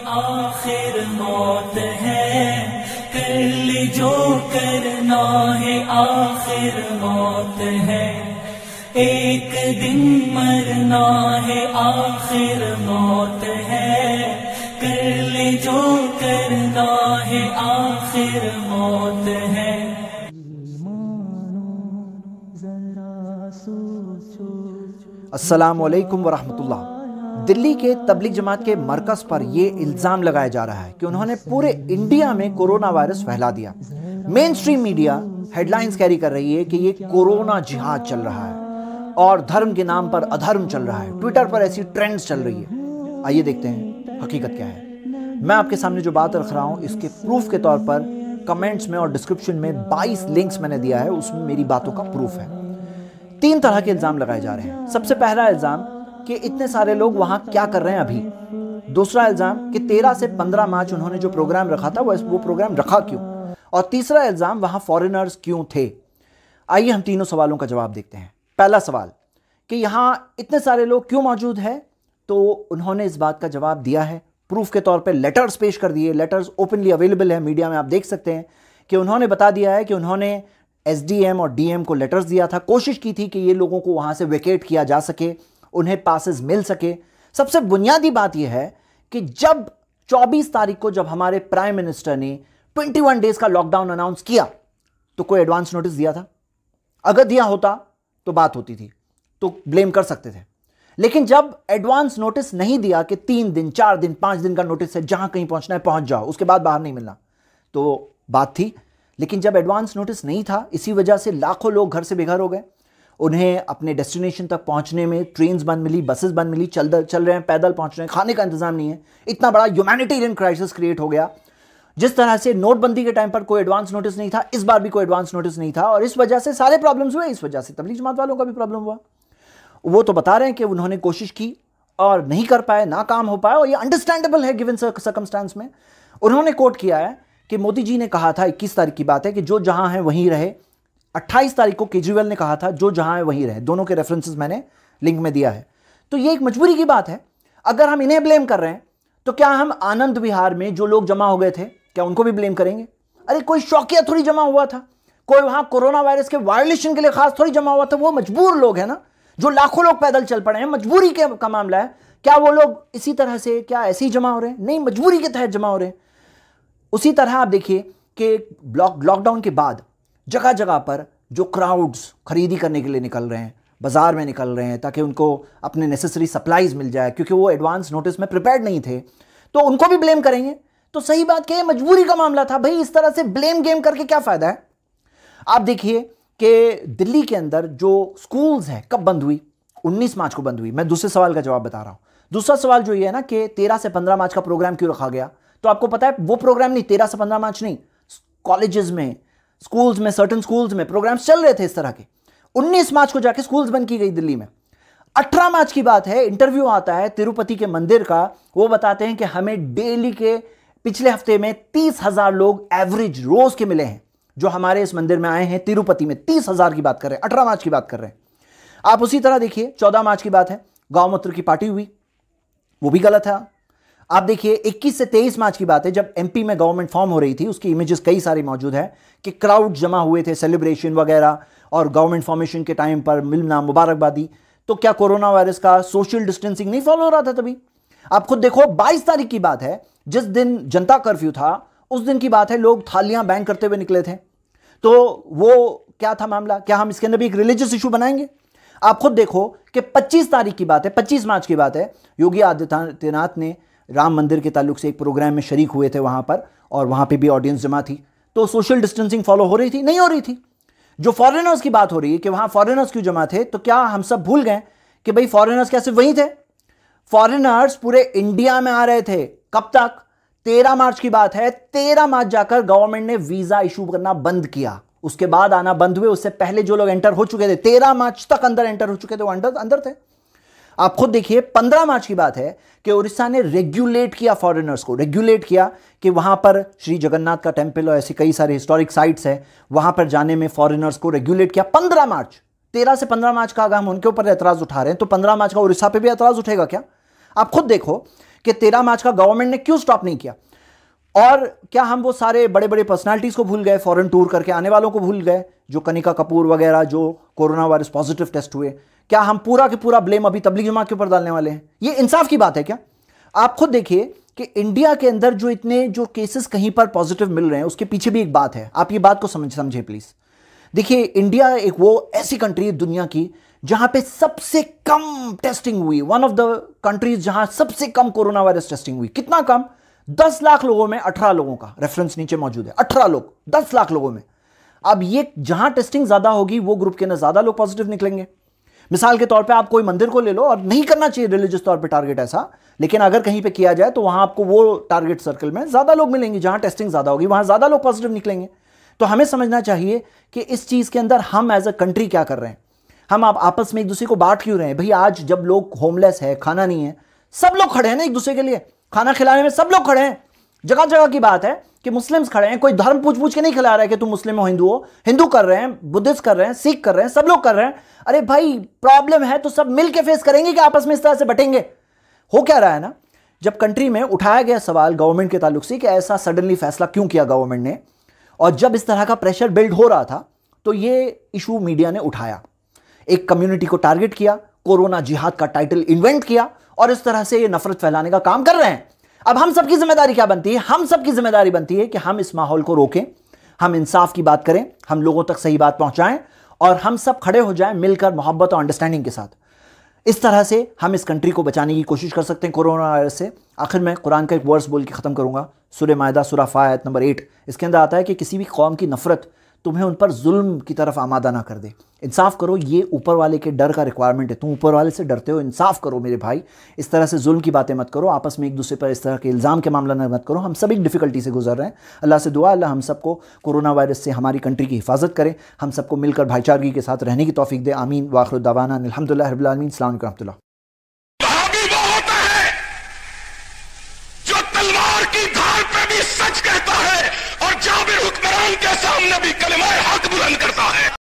आखिर मौत है, कर ले जो करना है आखिर मौत है, एक दिन मरना है आखिर मौत है, कर ले जो करना है आखिर मौत है। अस्सलामु अलैकुम वरहमतुल्लाह। दिल्ली के तबलीग जमात के मरकज़ पर यह इल्ज़ाम लगाया जा रहा है कि उन्होंने पूरे इंडिया में कोरोना वायरस फैला दिया। Main stream media headlines carry कर रही है कि ये कोरोना जिहाद चल रहा है और धर्म के नाम पर अधर्म चल रहा है। ट्विटर पर ऐसी ट्रेंड्स चल रही है। आइए देखते हैं हकीकत क्या है। मैं आपके सामने जो बात रख रहा हूँ इसके प्रूफ के तौर पर कमेंट्स में और डिस्क्रिप्शन में 22 लिंक्स मैंने दिया है, उसमें मेरी बातों का प्रूफ है। 3 तरह के इल्ज़ाम लगाए जा रहे हैं। सबसे पहला इल्ज़ाम कि इतने सारे लोग वहां क्या कर रहे हैं अभी। दूसरा इल्ज़ाम कि 13 से 15 मार्च उन्होंने जो प्रोग्राम रखा था वो प्रोग्राम रखा क्यों। और तीसरा इल्ज़ाम वहां फॉरेनर्स क्यों थे। आइए हम तीनों सवालों का जवाब देखते हैं। पहला सवाल कि यहां इतने सारे लोग क्यों मौजूद हैं, तो उन्होंने इस बात का जवाब दिया है। प्रूफ के तौर पर लेटर्स पेश कर दिए। लेटर्स ओपनली अवेलेबल है मीडिया में, आप देख सकते हैं कि उन्होंने बता दिया है कि उन्होंने एसडीएम और डीएम को लेटर्स दिया था, कोशिश की थी कि ये लोगों को वहां से वेकेट किया जा सके, उन्हें पासेस मिल सके। सबसे बुनियादी बात यह है कि जब 24 तारीख को जब हमारे प्राइम मिनिस्टर ने 21 डेज का लॉकडाउन अनाउंस किया तो कोई एडवांस नोटिस दिया था? अगर दिया होता तो बात होती थी, तो ब्लेम कर सकते थे। लेकिन जब एडवांस नोटिस नहीं दिया कि 3 दिन 4 दिन 5 दिन का नोटिस है, जहां कहीं पहुंचना है पहुंच जाओ, उसके बाद बाहर नहीं मिलना, तो बात थी। लेकिन जब एडवांस नोटिस नहीं था, इसी वजह से लाखों लोग घर से बेघर हो गए। उन्हें अपने डेस्टिनेशन तक पहुंचने में ट्रेन्स बंद मिली, बसेस बंद मिली, चल रहे हैं, पैदल पहुंच रहे हैं, खाने का इंतजाम नहीं है। इतना बड़ा ह्यूमैनिटेरियन क्राइसिस क्रिएट हो गया। जिस तरह से नोटबंदी के टाइम पर कोई एडवांस नोटिस नहीं था, इस बार भी कोई एडवांस नोटिस नहीं था, और इस वजह से सारे प्रॉब्लम्स हुए। इस वजह से तबलीग जमात वालों का भी प्रॉब्लम हुआ। वो तो बता रहे हैं कि उन्होंने कोशिश की और नहीं कर पाए, नाकाम हो पाए, और ये अंडरस्टैंडेबल है गिवन सर्कमस्टांस में। उन्होंने कोट किया है कि मोदी जी ने कहा था, 21 तारीख की बात है, कि जो जहां है वहीं रहे। 28 तारीख को केजरीवाल ने कहा था जो जहां है वहीं रहे। दोनों के रेफरेंसेस मैंने लिंक में दिया है। तो ये एक मजबूरी की बात है। अगर हम इन्हें ब्लेम कर रहे हैं तो क्या हम आनंद विहार में जो लोग जमा हो गए थे, क्या उनको भी ब्लेम करेंगे? अरे कोई शौकिया थोड़ी जमा हुआ था, कोई वहां कोरोना वायरस के वायलेशन के लिए खास थोड़ी जमा हुआ था। वो मजबूर लोग हैं ना, जो लाखों लोग पैदल चल पड़े हैं। मजबूरी का मामला है। क्या वो लोग इसी तरह से क्या ऐसे ही जमा हो रहे हैं? नहीं, मजबूरी के तहत जमा हो रहे हैं। उसी तरह आप देखिए कि लॉकडाउन के बाद जगह जगह पर जो क्राउड्स खरीदी करने के लिए निकल रहे हैं, बाजार में निकल रहे हैं, ताकि उनको अपने नेसेसरी सप्लाईज मिल जाए, क्योंकि वो एडवांस नोटिस में प्रिपेयर्ड नहीं थे, तो उनको भी ब्लेम करेंगे। तो सही बात क्या है, मजबूरी का मामला था भाई। इस तरह से ब्लेम गेम करके क्या फायदा है? आप देखिए कि दिल्ली के अंदर जो स्कूल्स हैं कब बंद हुई? 19 मार्च को बंद हुई। मैं दूसरे सवाल का जवाब बता रहा हूं। दूसरा सवाल जो ये है ना कि 13 से 15 मार्च का प्रोग्राम क्यों रखा गया, तो आपको पता है वो प्रोग्राम नहीं, 13 से 15 मार्च नहीं, कॉलेजेस में, स्कूल्स में, सर्टेन स्कूल्स में प्रोग्राम्स चल रहे थे इस तरह के। 19 मार्च को जाके स्कूल्स बंद की गई दिल्ली में। 18 मार्च की बात है, इंटरव्यू आता है तिरुपति के मंदिर का। वो बताते हैं कि हमें डेली के पिछले हफ्ते में 30,000 लोग एवरेज रोज के मिले हैं जो हमारे इस मंदिर में आए हैं तिरुपति में। 30,000 की बात कर रहे हैं, 18 मार्च की बात कर रहे हैं आप। उसी तरह देखिए 14 मार्च की बात है, गौ मूत्र की पार्टी हुई, वो भी गलत है। आप देखिए 21 से 23 मार्च की बात है, जब एमपी में गवर्नमेंट फॉर्म हो रही थी, उसकी इमेजेस कई सारी मौजूद है कि क्राउड जमा हुए थे, सेलिब्रेशन वगैरह, और गवर्नमेंट फॉर्मेशन के टाइम पर मिलना, मुबारकबादी। तो क्या कोरोना वायरस का सोशल डिस्टेंसिंग नहीं फॉलो हो रहा था तभी? आप खुद देखो 22 तारीख की बात है, जिस दिन जनता कर्फ्यू था, उस दिन की बात है, लोग थालियां बैंग करते हुए निकले थे। तो वो क्या था मामला? क्या हम इसके अंदर भी एक रिलीजियस इशू बनाएंगे? आप खुद देखो कि 25 तारीख की बात है, 25 मार्च की बात है, योगी आदित्यनाथ ने राम मंदिर के ताल्लुक से एक प्रोग्राम में शरीक हुए थे वहां पर, और वहां पे भी ऑडियंस जमा थी। तो सोशल डिस्टेंसिंग फॉलो हो रही थी? नहीं हो रही थी। जो फॉरेनर्स की बात हो रही है कि वहां फॉरेनर्स क्यों जमा थे, तो क्या हम सब भूल गए कि भाई फॉरेनर्स क्या सिर्फ वहीं थे? फॉरेनर्स पूरे इंडिया में आ रहे थे। कब तक? 13 मार्च की बात है। 13 मार्च जाकर गवर्नमेंट ने वीजा इशू करना बंद किया, उसके बाद आना बंद हुए। उससे पहले जो लोग एंटर हो चुके थे, 13 मार्च तक अंदर एंटर हो चुके थे, वो अंदर थे। आप खुद देखिए 15 मार्च की बात है कि उड़ीसा ने रेगुलेट किया, फॉरेनर्स को रेगुलेट किया कि वहां पर श्री जगन्नाथ का टेंपल और ऐसी कई सारे हिस्टोरिक साइट्स है, वहां पर जाने में फॉरेनर्स को रेगुलेट किया। 15 मार्च, 13 से 15 मार्च का अगर हम उनके ऊपर एतराज उठा रहे हैं तो 15 मार्च का उड़ीसा पे भी एतराज उठेगा क्या? आप खुद देखो कि 13 मार्च का गवर्नमेंट ने क्यों स्टॉप नहीं किया? और क्या हम वो सारे बड़े बड़े पर्सनालिटीज को भूल गए, फॉरेन टूर करके आने वालों को भूल गए, जो कनिका कपूर वगैरह जो कोरोना वायरस पॉजिटिव टेस्ट हुए? क्या हम पूरा के पूरा ब्लेम अभी तबलीग जमात के ऊपर डालने वाले हैं? ये इंसाफ की बात है क्या? आप खुद देखिए कि इंडिया के अंदर जो इतने जो केसेस कहीं पर पॉजिटिव मिल रहे हैं, उसके पीछे भी एक बात है। आप ये बात को समझे प्लीज। देखिए, इंडिया एक वो ऐसी कंट्री है दुनिया की जहां पे सबसे कम टेस्टिंग हुई, वन ऑफ द कंट्रीज जहां सबसे कम कोरोना वायरस टेस्टिंग हुई। कितना कम? 10 लाख लोगों में 18 लोगों का रेफरेंस नीचे मौजूद है। 18 लोग 10 लाख लोगों में। अब ये जहां टेस्टिंग ज्यादा होगी वो ग्रुप के अंदर ज्यादा लोग पॉजिटिव निकलेंगे। मिसाल के तौर पे आप कोई मंदिर को ले लो, और नहीं करना चाहिए रिलीजियस तौर पे टारगेट ऐसा, लेकिन अगर कहीं पे किया जाए तो वहां आपको वो टारगेट सर्कल में ज्यादा लोग मिलेंगे, जहां टेस्टिंग ज्यादा होगी वहां ज्यादा लोग पॉजिटिव निकलेंगे। तो हमें समझना चाहिए कि इस चीज के अंदर हम एज अ कंट्री क्या कर रहे हैं। हम आप आपस में एक दूसरे को बांट क्यों रहे हैं? भाई आज जब लोग होमलेस है, खाना नहीं है, सब लोग खड़े हैं ना एक दूसरे के लिए, खाना खिलाने में सब लोग खड़े हैं। जगह जगह की बात है कि मुस्लिम्स खड़े हैं, कोई धर्म पूछ के नहीं खिला रहा है कि तुम मुस्लिम हो, हिंदू हो। हिंदू कर रहे हैं, बुद्धिस्ट कर रहे हैं, सिख कर रहे हैं, सब लोग कर रहे हैं। अरे भाई प्रॉब्लम है तो सब मिलकर फेस करेंगे कि आपस में इस तरह से बटेंगे? हो क्या रहा है ना, जब कंट्री में उठाया गया सवाल गवर्नमेंट के ताल्लुक से कि ऐसा सडनली फैसला क्यों किया गवर्नमेंट ने, और जब इस तरह का प्रेशर बिल्ड हो रहा था तो ये इशू मीडिया ने उठाया, एक कम्युनिटी को टारगेट किया, कोरोना जिहाद का टाइटल इन्वेंट किया, और इस तरह से ये नफरत फैलाने का काम कर रहे हैं। अब हम सबकी जिम्मेदारी क्या बनती है? हम सबकी जिम्मेदारी बनती है कि हम इस माहौल को रोकें, हम इंसाफ की बात करें, हम लोगों तक सही बात पहुंचाएं, और हम सब खड़े हो जाएं मिलकर मोहब्बत और अंडरस्टैंडिंग के साथ। इस तरह से हम इस कंट्री को बचाने की कोशिश कर सकते हैं कोरोना वायरस से। आखिर में कुरान का एक वर्स बोल के खत्म करूंगा, सूरह मायदा सूरह 5 आयत नंबर 8। इसके अंदर आता है कि किसी भी कौम की नफरत तुम्हें उन पर जुल्म की तरफ आमादा ना कर दे। इंसाफ करो, ये ऊपर वाले के डर का रिक्वायरमेंट है। तुम ऊपर वाले से डरते हो, इंसाफ करो मेरे भाई। इस तरह से जुल्म की बातें मत करो, आपस में एक दूसरे पर इस तरह के इल्ज़ाम के मामला में मत करो। हम सब एक डिफिकल्टी से गुजर रहे हैं। अल्लाह से दुआ, अल्लाह हम सबको कोरोना वायरस से हमारी कंट्री की हिफाजत करे, हम सबको मिलकर भाईचारगी के साथ रहने की तौफीक दे। आमीन। व आखिर दावाना अल्हम्दुलिल्लाहि रब्बिल आलमीन। अस्सलाम वालेकुम रहमतुल्लाह। तलवार की धार पे भी सच कहता है और जाबिर हुक्मरान के सामने भी कलिमा हक बुलंद करता है।